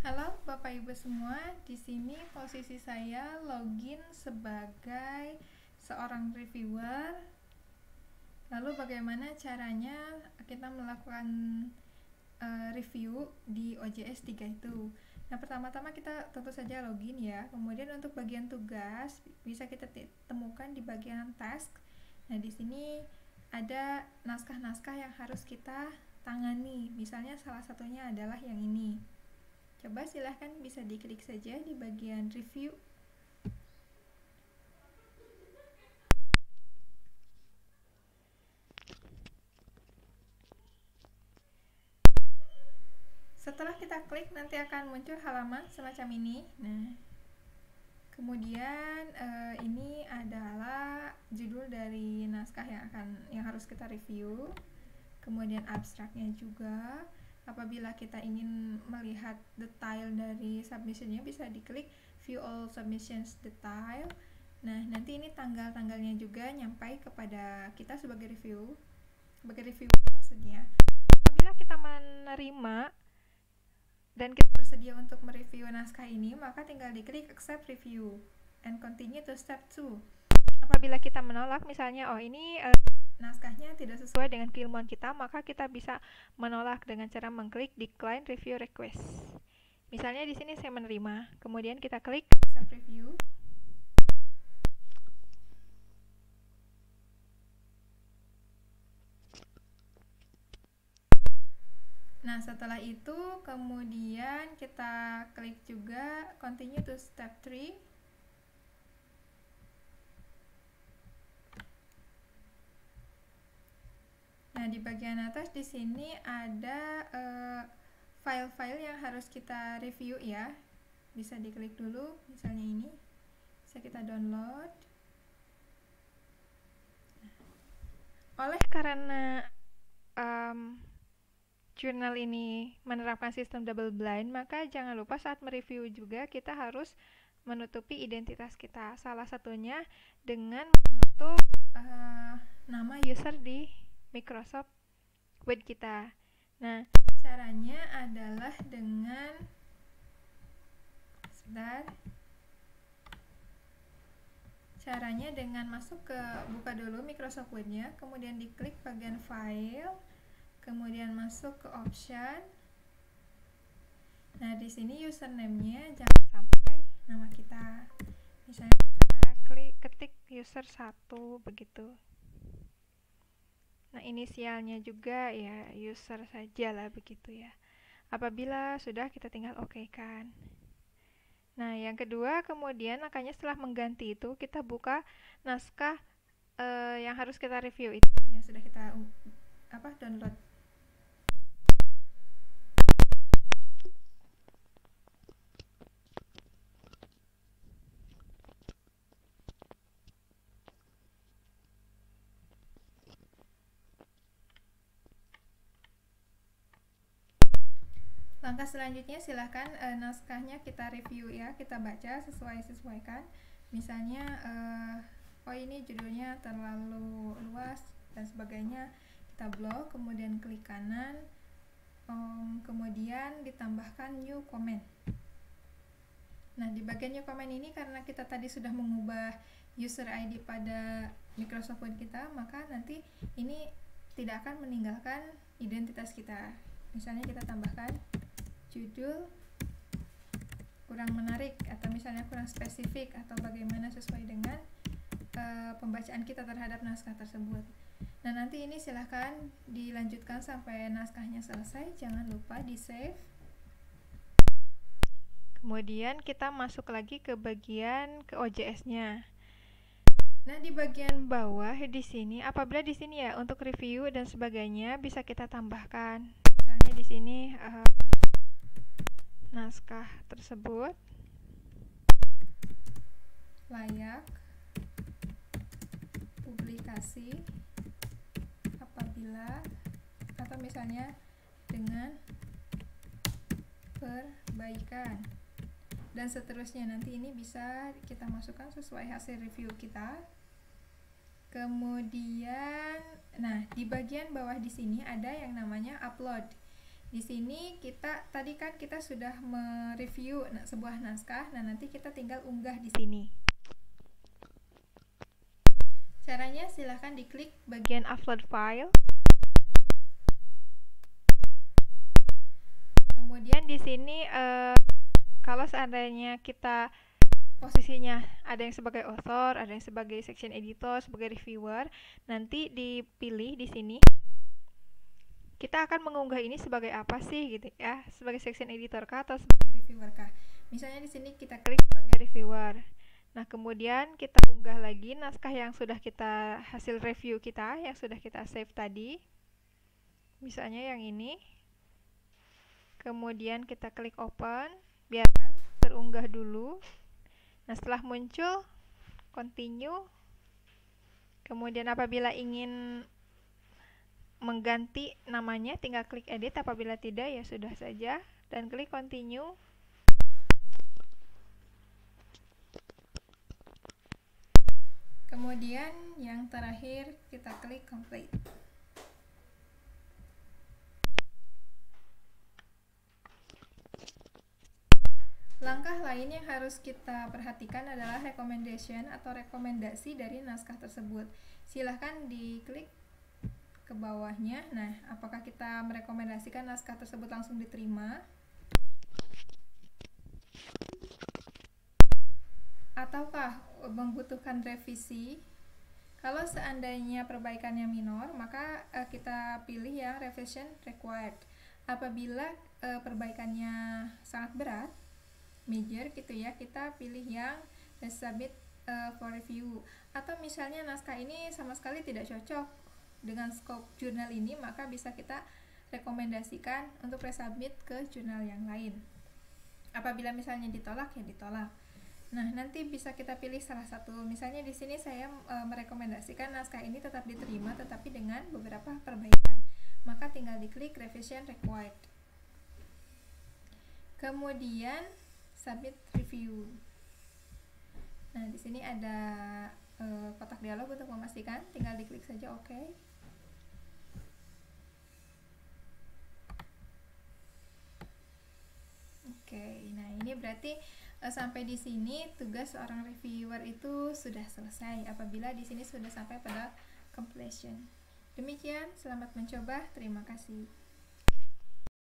Halo Bapak Ibu semua, di sini posisi saya login sebagai seorang reviewer. Lalu bagaimana caranya kita melakukan review di OJS 3 itu? Nah, pertama-tama kita tentu saja login ya. Kemudian untuk bagian tugas bisa kita temukan di bagian task. Nah, di sini ada naskah-naskah yang harus kita tangani. Misalnya salah satunya adalah yang ini. Coba silahkan bisa diklik saja di bagian review. Setelah kita klik nanti akan muncul halaman semacam ini. Nah, kemudian ini adalah judul dari naskah yang harus kita review. Kemudian abstraknya juga. Apabila kita ingin melihat detail dari submissionnya bisa diklik view all submissions detail. Nah, nanti ini tanggal-tanggalnya juga nyampai kepada kita sebagai reviewer maksudnya. Apabila kita menerima dan kita bersedia untuk mereview naskah ini, maka tinggal diklik accept review and continue to step 2. Apabila kita menolak, misalnya ini naskahnya tidak sesuai dengan keilmuan kita, maka kita bisa menolak dengan cara mengklik decline review request. Misalnya di sini saya menerima, kemudian kita klik accept review. Nah, setelah itu kemudian kita klik juga continue to step 3. Nah, di bagian atas di sini ada file-file yang harus kita review ya. Bisa diklik dulu, misalnya ini. Bisa kita download. Oleh karena jurnal ini menerapkan sistem double blind, maka jangan lupa saat mereview juga kita harus menutupi identitas kita. Salah satunya dengan menutup nama user di Microsoft Word kita. Nah, caranya adalah dengan masuk ke buka dulu Microsoft Word-nya, kemudian diklik bagian file, kemudian masuk ke option. Nah, di sini username-nya jangan sampai nama kita. Misalnya kita ketik user 1 begitu. Nah, inisialnya juga ya user saja lah begitu ya. Apabila sudah, kita tinggal OK kan. Nah, yang kedua kemudian makanya setelah mengganti itu kita buka naskah yang harus kita review itu yang sudah kita download. Langkah selanjutnya silahkan naskahnya kita review ya, kita baca sesuaikan. Misalnya ini judulnya terlalu luas dan sebagainya, kita blok, kemudian klik kanan, kemudian ditambahkan new comment. Nah, di bagian new comment ini karena kita tadi sudah mengubah user ID pada Microsoft Word kita, maka nanti ini tidak akan meninggalkan identitas kita. Misalnya kita tambahkan judul kurang menarik, atau misalnya kurang spesifik, atau bagaimana sesuai dengan pembacaan kita terhadap naskah tersebut. Nah, nanti ini silahkan dilanjutkan sampai naskahnya selesai, jangan lupa di save. Kemudian kita masuk lagi ke bagian ke OJS-nya. Nah, di bagian bawah di sini, apabila di sini ya untuk review dan sebagainya bisa kita tambahkan. Misalnya di sini naskah tersebut layak publikasi apabila, atau misalnya dengan perbaikan, dan seterusnya. Nanti ini bisa kita masukkan sesuai hasil review kita. Kemudian, nah di bagian bawah di sini ada yang namanya upload. Di sini tadi kan kita sudah mereview sebuah naskah, nah nanti kita tinggal unggah di sini. Caranya silahkan diklik bagian upload file. Kemudian di sini kalau seandainya kita posisinya ada yang sebagai author, ada yang sebagai section editor, sebagai reviewer, nanti dipilih di sini. Kita akan mengunggah ini sebagai apa sih gitu ya? Sebagai section editor kah atau sebagai reviewer kah? Misalnya di sini kita klik sebagai reviewer. Nah, kemudian kita unggah lagi naskah yang sudah kita hasil review kita, yang sudah kita save tadi. Misalnya yang ini. Kemudian kita klik open, biarkan terunggah dulu. Nah, setelah muncul continue. Kemudian apabila ingin mengganti namanya, tinggal klik edit. Apabila tidak, ya sudah saja dan klik continue. Kemudian yang terakhir kita klik complete. Langkah lain yang harus kita perhatikan adalah recommendation atau rekomendasi dari naskah tersebut. Silahkan diklik ke bawahnya. Nah, apakah kita merekomendasikan naskah tersebut langsung diterima ataukah membutuhkan revisi? Kalau seandainya perbaikannya minor, maka kita pilih yang revision required. Apabila perbaikannya sangat berat, major gitu ya, kita pilih yang submit for review. Atau misalnya naskah ini sama sekali tidak cocok dengan scope jurnal ini, maka bisa kita rekomendasikan untuk resubmit ke jurnal yang lain. Apabila misalnya ditolak, ya ditolak. Nah, nanti bisa kita pilih salah satu. Misalnya di sini saya merekomendasikan naskah ini tetap diterima tetapi dengan beberapa perbaikan. Maka tinggal diklik revision required. Kemudian submit review. Nah, di sini ada kotak dialog untuk memastikan, tinggal diklik saja OK. Oke, nah ini berarti sampai di sini tugas seorang reviewer itu sudah selesai apabila di sini sudah sampai pada completion. Demikian, selamat mencoba, terima kasih.